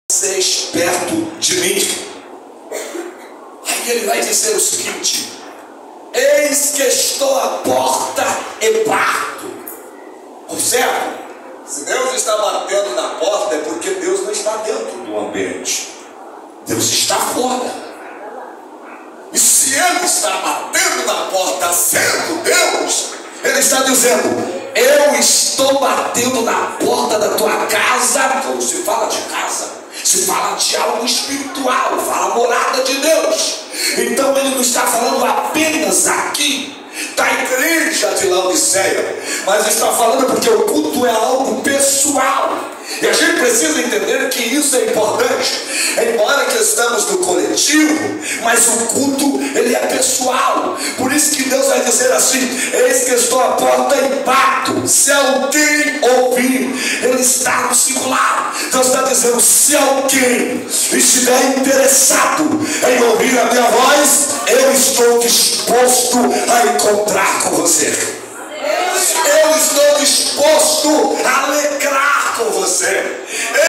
Seis perto de mim. Aí ele vai dizer o seguinte: eis que estou à porta e bato. Observe, se Deus está batendo na porta é porque Deus não está dentro do ambiente, Deus está fora. E se Ele está batendo na porta sendo Deus, Ele está dizendo: eu estou batendo na porta da tua casa. Quando se fala de casa, se fala de algo espiritual, fala morada de Deus. Então ele não está falando apenas aqui da igreja de Laodiceia, mas está falando porque o culto é algo pessoal. E a gente precisa entender que isso é importante. Embora que estamos no coletivo, mas o culto, ele é pessoal. Por isso que Deus vai dizer assim: eis que estou à porta e bato. Se alguém ouvir, ele está no singular. Deus está dizendo: se alguém estiver interessado em ouvir a minha voz, eu estou disposto a encontrar com você.